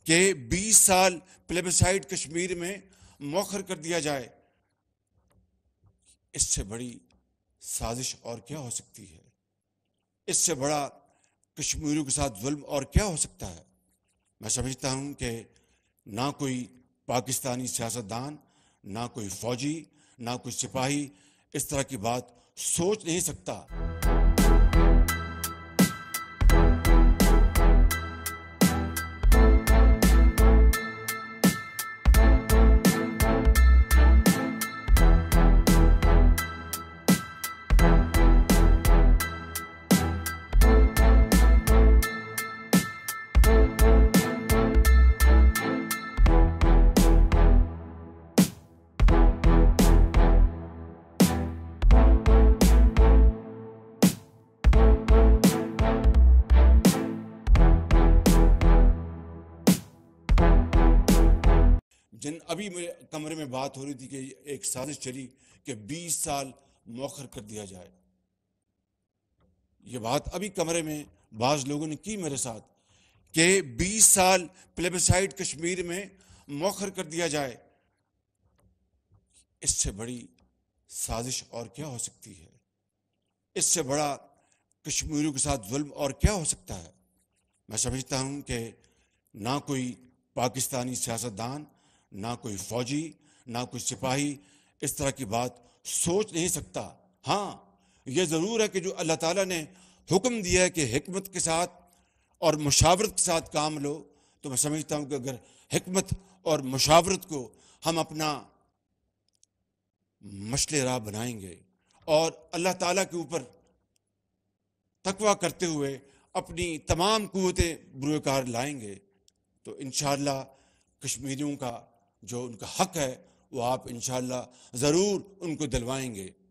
कि 20 साल प्लेबिसाइड कश्मीर में मौखर कर दिया जाए। इससे बड़ी साजिश और क्या हो सकती है? इससे बड़ा कश्मीरियों के साथ जुल्म और क्या हो सकता है? मैं समझता हूं कि ना कोई पाकिस्तानी सियासतदान, ना कोई फौजी, ना कोई सिपाही इस तरह की बात सोच नहीं सकता। जिन अभी मेरे कमरे में बात हो रही थी कि एक साजिश चली कि 20 साल मौखर कर दिया जाए। ये बात अभी कमरे में बाज लोगों ने की मेरे साथ कि 20 साल प्लेबिसाइड कश्मीर में मौखर कर दिया जाए। इससे बड़ी साजिश और क्या हो सकती है? इससे बड़ा कश्मीरियों के साथ जुल्म और क्या हो सकता है? मैं समझता हूं कि ना कोई पाकिस्तानी सियासतदान, ना कोई फौजी, ना कोई सिपाही इस तरह की बात सोच नहीं सकता। हाँ, ये ज़रूर है कि जो अल्लाह ताला ने हुक्म दिया है कि हिकमत के साथ और मुशावरत के साथ काम लो, तो मैं समझता हूं कि अगर हिकमत और मुशावरत को हम अपना मशले राह बनाएंगे और अल्लाह ताला के ऊपर तकवा करते हुए अपनी तमाम कुव्वतें बुरुकार लाएंगे, तो इंशाअल्लाह कश्मीरियों का जो उनका हक है वो आप इंशाअल्लाह ज़रूर उनको दिलवाएंगे।